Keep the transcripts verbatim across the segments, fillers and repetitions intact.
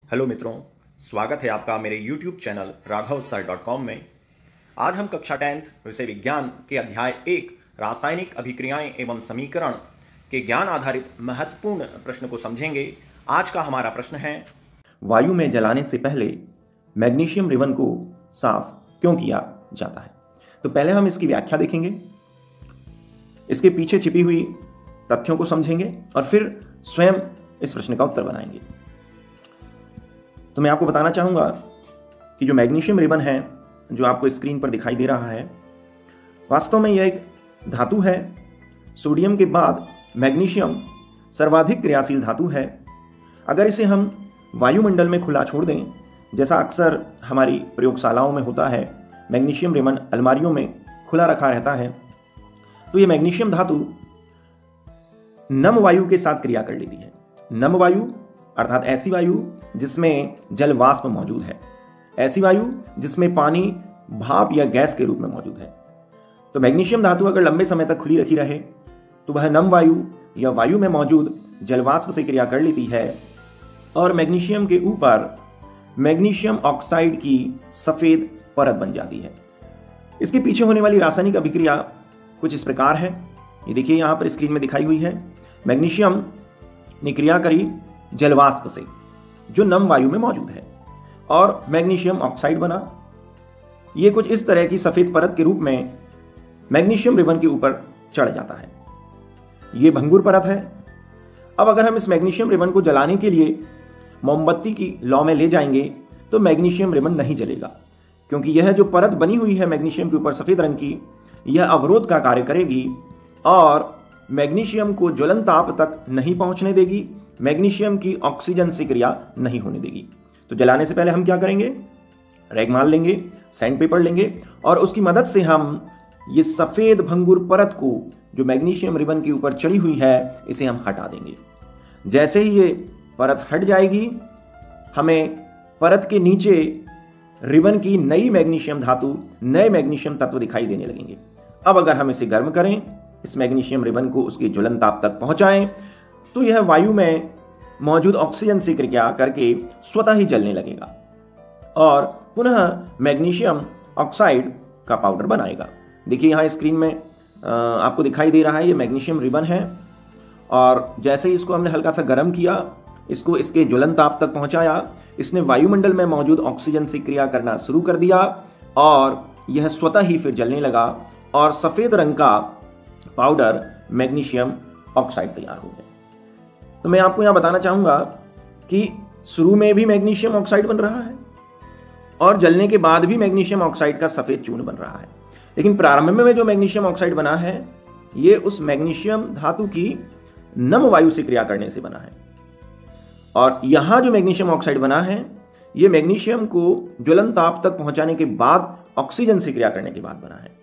Hello मित्रों, स्वागत है आपका मेरे YouTube channel Raghav sir dot com में। आज हम कक्षा टेंथ विषय विज्ञान के अध्याय एक रासायनिक अभिक्रियाएं एवं समीकरण के ज्ञान आधारित महत्वपूर्ण प्रश्न को समझेंगे। आज का हमारा प्रश्न है, वायु में जलाने से पहले मैग्नीशियम रिबन को साफ क्यों किया जाता है। तो पहले हम इसकी व्याख्या देखेंगे, इसके पीछे छिपी हुई तथ्यों को समझेंगे और फिर स्वयं इस प्रश्न का उत्तर बनाएंगे। तो मैं आपको बताना चाहूँगा कि जो मैग्नीशियम रिबन है, जो आपको स्क्रीन पर दिखाई दे रहा है, वास्तव में यह एक धातु है। सोडियम के बाद मैग्नीशियम सर्वाधिक क्रियाशील धातु है। अगर इसे हम वायुमंडल में खुला छोड़ दें, जैसा अक्सर हमारी प्रयोगशालाओं में होता है, मैग्नीशियम रिबन अलमारियों में खुला रखा रहता है, तो ये मैग्नीशियम धातु नम वायु के साथ क्रिया कर लेती है। नम वायु अर्थात ऐसी वायु जिसमें जल वाष्प मौजूद है, ऐसी वायु जिसमें पानी भाप या गैस के रूप में मौजूद है। तो मैग्नीशियम धातु अगर लंबे समय तक खुली रखी रहे तो वह नम वायु या वायु में मौजूद जल वाष्प से क्रिया कर लेती है और मैग्नीशियम के ऊपर मैग्नीशियम ऑक्साइड की सफेद परत बन जाती है। इसके पीछे होने वाली रासायनिक अभिक्रिया कुछ इस प्रकार है। ये देखिए, यहाँ पर स्क्रीन में दिखाई हुई है। मैग्नीशियम ने क्रिया करी जलवाष्प से जो नम वायु में मौजूद है और मैग्नीशियम ऑक्साइड बना। यह कुछ इस तरह की सफेद परत के रूप में मैग्नीशियम रिबन के ऊपर चढ़ जाता है। यह भंगुर परत है। अब अगर हम इस मैग्नीशियम रिबन को जलाने के लिए मोमबत्ती की लौ में ले जाएंगे तो मैग्नीशियम रिबन नहीं जलेगा, क्योंकि यह जो परत बनी हुई है मैग्नीशियम के ऊपर सफेद रंग की, यह अवरोध का कार्य करेगी और मैग्नीशियम को ज्वलन ताप तक नहीं पहुंचने देगी, मैग्नीशियम की ऑक्सीजन से क्रिया नहीं होने देगी। तो जलाने से पहले हम क्या करेंगे, रैगमाल लेंगे, सैंड पेपर लेंगे और उसकी मदद से हम ये सफेद भंगुर परत को जो मैग्नीशियम रिबन के ऊपर चढ़ी हुई है, इसे हम हटा देंगे। जैसे ही ये परत हट जाएगी, हमें परत के नीचे रिबन की नई मैग्नीशियम धातु, नए मैग्नीशियम तत्व दिखाई देने लगेंगे। अब अगर हम इसे गर्म करें, इस मैग्नीशियम रिबन को उसके ज्वलन ताप तक पहुंचाएं, तो यह वायु में मौजूद ऑक्सीजन से क्रिया करके स्वतः ही जलने लगेगा और पुनः मैग्नीशियम ऑक्साइड का पाउडर बनाएगा। देखिए, यहाँ स्क्रीन में आपको दिखाई दे रहा है, ये मैग्नीशियम रिबन है और जैसे ही इसको हमने हल्का सा गर्म किया, इसको इसके ज्वलन ताप तक पहुंचाया, इसने वायुमंडल में मौजूद ऑक्सीजन से क्रिया करना शुरू कर दिया और यह स्वतः ही फिर जलने लगा और सफेद रंग का पाउडर मैग्नीशियम ऑक्साइड तैयार हो गया। तो मैं आपको यहां बताना चाहूंगा कि शुरू में भी मैग्नीशियम ऑक्साइड बन रहा है और जलने के बाद भी मैग्नीशियम ऑक्साइड का सफेद चूर्ण बन रहा है, लेकिन प्रारंभ में जो मैग्नीशियम ऑक्साइड बना है, यह उस मैग्नीशियम धातु की नम वायु से क्रिया करने से बना है और यहां जो मैग्नीशियम ऑक्साइड बना है, यह मैग्नीशियम को ज्वलन ताप तक पहुंचाने के बाद ऑक्सीजन से क्रिया करने के बाद बना है।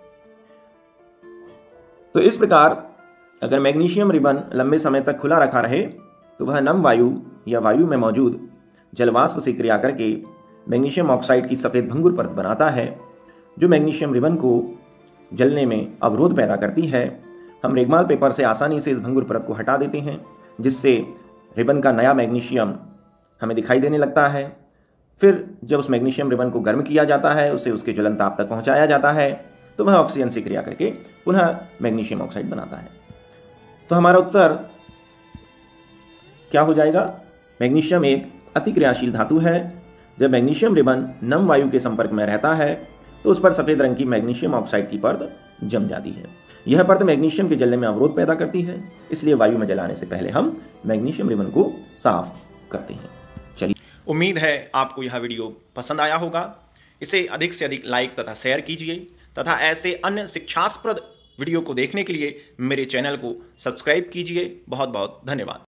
तो इस प्रकार अगर मैग्नीशियम रिबन लंबे समय तक खुला रखा रहे तो वह नम वायु या वायु में मौजूद जलवाष्प से क्रिया करके मैग्नीशियम ऑक्साइड की सफेद भंगुर परत बनाता है, जो मैग्नीशियम रिबन को जलने में अवरोध पैदा करती है। हम रेगमाल पेपर से आसानी से इस भंगुर परत को हटा देते हैं, जिससे रिबन का नया मैग्नीशियम हमें दिखाई देने लगता है। फिर जब उस मैग्नीशियम रिबन को गर्म किया जाता है, उसे उसके ज्वलन ताप तक पहुंचाया जाता है, तो वह ऑक्सीजन से क्रिया करके पुनः मैग्नीशियम ऑक्साइड बनाता है। तो हमारा उत्तर क्या हो जाएगा, मैग्नीशियम एक अति क्रियाशील धातु है। जब मैग्नीशियम रिबन नम वायु के संपर्क में रहता है तो उस पर सफेद रंग की मैग्नीशियम ऑक्साइड की परत जम जाती है। यह परत मैग्नीशियम के जलने में अवरोध पैदा करती है, इसलिए वायु में जलाने से पहले हम मैग्नीशियम रिबन को साफ करते हैं। चलिए, उम्मीद है आपको यह वीडियो पसंद आया होगा। इसे अधिक से अधिक लाइक तथा शेयर कीजिए तथा ऐसे अन्य शिक्षास्पद वीडियो को देखने के लिए मेरे चैनल को सब्सक्राइब कीजिए। बहुत बहुत धन्यवाद।